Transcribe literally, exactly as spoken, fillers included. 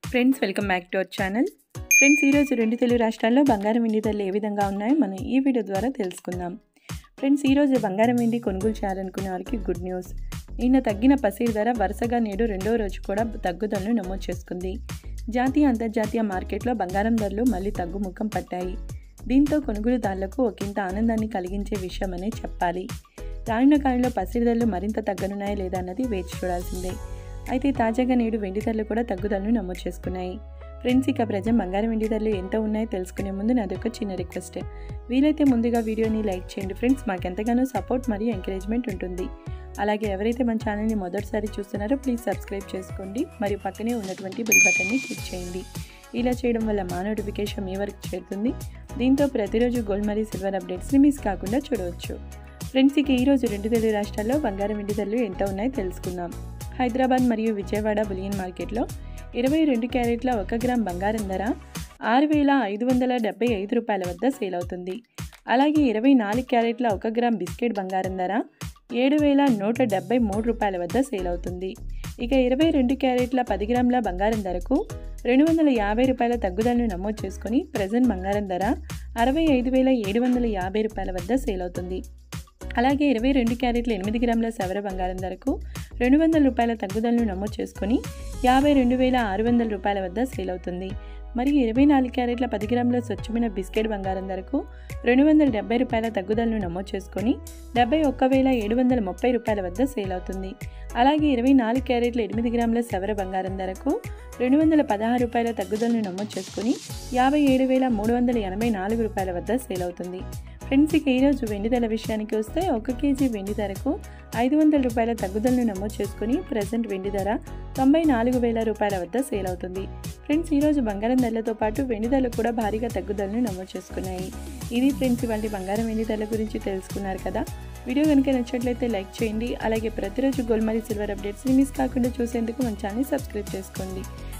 Friends welcome back to our channel. Friends ఈరోజు రెండు తెలుగు రాష్ట్రాల్లో బంగారం వెండి ధరలు ఏ విధంగా ఉన్నాయో మనం ఈ వీడియో ద్వారా తెలుసుకుందాం. ఫ్రెండ్స్ ఈరోజు బంగారం వెండి కొనుగోలు చేయాలనుకునే వారికి గుడ్ న్యూస్. నిన్న తగ్గిన పసిడి ధర వరుసగా నేడు రెండో రోజు కూడా తగ్గుదలను నమోదు చేసుకుంది. జాతీయ అంతర్జాతీయ మార్కెట్లో బంగారం ధరలు మళ్ళీ తగ్గుముఖం పట్టాయి. దీంతో కొనుగోలుదారులకు ఒకంత ఆనందాన్ని కలిగించే విషయమనే చెప్పాలి. రానున్న కాలంలో పసిడి ధరలు మరింత తగ్గనున్నాయా లేదా అన్నది వేచి చూడాల్సిందే. అయితే తాజాగా నేడు వెండి ధరలు కూడా తగ్గుదలను నమోదు చేసుకున్నాయి. ఫ్రెండ్స్ ఇక ప్రజెంట్ బంగారం వెండి ధరలు ఎంత ఉన్నాయో తెలుసుకునే ముందు నాది ఒక చిన్న రిక్వెస్ట్. వీలైతే ముందుగా వీడియోని లైక్ చేయండి ఫ్రెండ్స్, మాకెంతగానో సపోర్ట్ మరియు ఎంకరేజ్మెంట్ ఉంటుంది. అలాగే ఎవరైతే మన ఛానల్ని మొదటిసారి చూస్తున్నారో ప్లీజ్ సబ్స్క్రైబ్ చేసుకోండి మరియు పక్కనే ఉన్నటువంటి బెల్ బటన్ని క్లిక్ చేయండి. ఇలా చేయడం వల్ల మా నోటిఫికేషన్ మీ వరకు చేరుతుంది. దీంతో ప్రతిరోజు గోల్డ్ మరియు సిల్వర్ అప్డేట్స్ని మిస్ కాకుండా చూడవచ్చు. ఫ్రెండ్స్ ఇక ఈరోజు రెండు తెలుగు రాష్ట్రాల్లో బంగారం వెండి ధరలు ఎంత ఉన్నాయో తెలుసుకుందాం. హైదరాబాద్ మరియు విజయవాడ బులియన్ మార్కెట్లో ఇరవై రెండు క్యారెట్ల ఒక గ్రామ్ బంగారం ధర ఆరు వేల ఐదు వందల డెబ్బై ఐదు రూపాయల వద్ద సేల్ అవుతుంది. అలాగే ఇరవై నాలుగు క్యారెట్ల ఒక గ్రామ్ బిస్కెట్ బంగారం ధర ఏడు వేల నూట డెబ్బై మూడు రూపాయల వద్ద సేల్ అవుతుంది. ఇక ఇరవై రెండు క్యారెట్ల పది గ్రాముల బంగారం ధరకు రెండు వందల యాభై రూపాయల తగ్గుదలను నమోదు చేసుకుని ప్రజెంట్ బంగారం ధర అరవై ఐదు వేల ఏడు వందల యాభై రూపాయల వద్ద సేల్ అవుతుంది. అలాగే ఇరవై రెండు క్యారెట్ల ఎనిమిది గ్రాముల సవర బంగారం ధరకు రెండు వందల రూపాయల తగ్గుదలను నమోదు చేసుకుని యాభై రెండు వేల ఆరు వందల రూపాయల వద్ద సేల్ అవుతుంది. మరియు ఇరవై నాలుగు క్యారెట్ల పది గ్రాముల స్వచ్ఛమైన బిస్కెట్ బంగారం ధరకు రెండు వందల డెబ్బై రూపాయల తగ్గుదలను నమోదు చేసుకొని డెబ్బై ఒక్క వేల ఏడు వందల ముప్పై రూపాయల వద్ద సేల్ అవుతుంది. అలాగే ఇరవై నాలుగు క్యారెట్ల ఎనిమిది గ్రాముల సవర బంగారం ధరకు రెండు వందల పదహారు రూపాయల తగ్గుదలను నమోదు చేసుకుని యాభై ఏడు వేల మూడు వందల ఎనభై నాలుగు రూపాయల వద్ద సేల్ అవుతుంది. ఫ్రెండ్స్ ఇక ఈరోజు వెండి ధర విషయానికి వస్తే ఒక కేజీ వెండి ధరకు ఐదు వందల రూపాయల తగ్గుదలను నమోదు చేసుకుని ప్రజెంట్ వెండి ధర తొంభై నాలుగు వేల రూపాయల వద్ద సేల్ అవుతుంది. ఫ్రెండ్స్ ఈరోజు బంగారం ధరలతో పాటు వెండి ధరలు కూడా భారీగా తగ్గుదలను నమోదు చేసుకున్నాయి. ఇది ఫ్రెండ్స్ ఇవాళ బంగారం వెండి ధరల గురించి తెలుసుకున్నారు కదా. వీడియో కనుక నచ్చినట్లయితే లైక్ చేయండి. అలాగే ప్రతిరోజు గోల్డ్ మరియు సిల్వర్ అప్డేట్స్ని మిస్ కాకుండా చూసేందుకు మన ఛానల్ని సబ్స్క్రైబ్ చేసుకోండి.